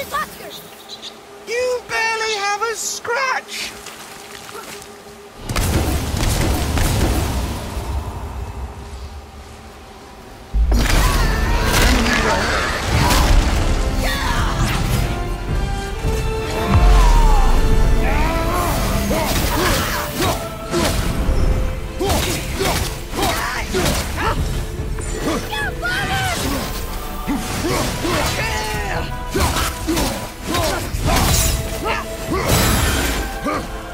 You barely have a scratch! Huh!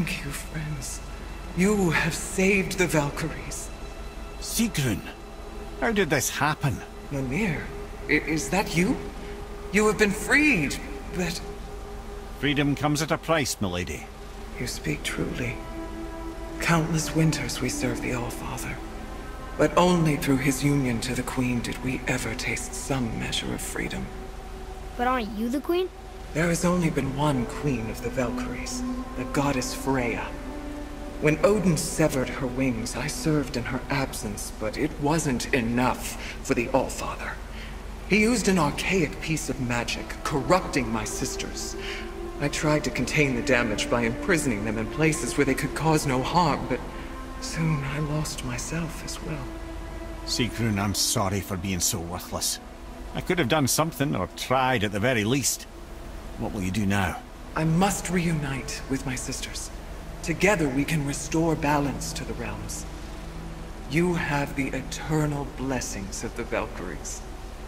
Thank you, friends. You have saved the Valkyries. Sigrun, how did this happen? Mimir, is that you? You have been freed, but... Freedom comes at a price, milady. You speak truly. Countless winters we serve the All-Father. But only through his union to the Queen did we ever taste some measure of freedom. But aren't you the queen? There has only been one queen of the Valkyries, the goddess Freya. When Odin severed her wings, I served in her absence, but it wasn't enough for the All-Father. He used an archaic piece of magic, corrupting my sisters. I tried to contain the damage by imprisoning them in places where they could cause no harm, but soon I lost myself as well. Sigrun, I'm sorry for being so worthless. I could have done something, or tried at the very least. What will you do now? I must reunite with my sisters. Together we can restore balance to the realms. You have the eternal blessings of the Valkyries.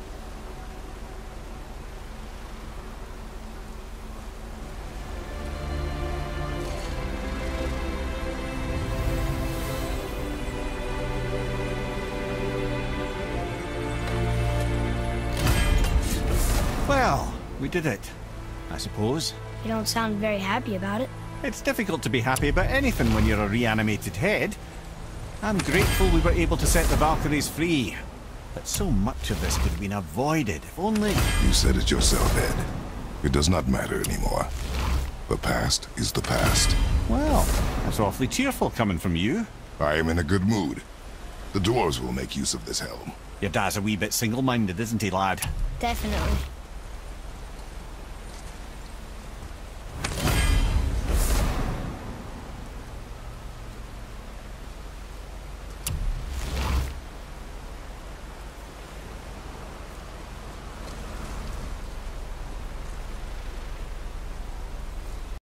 Well, we did it, I suppose. You don't sound very happy about it. It's difficult to be happy about anything when you're a reanimated head. I'm grateful we were able to set the Valkyries free. But so much of this could have been avoided, if only... You said it yourself, Ed. It does not matter anymore. The past is the past. Well, that's awfully cheerful coming from you. I am in a good mood. The dwarves will make use of this helm. Your dad's a wee bit single-minded, isn't he, lad? Definitely.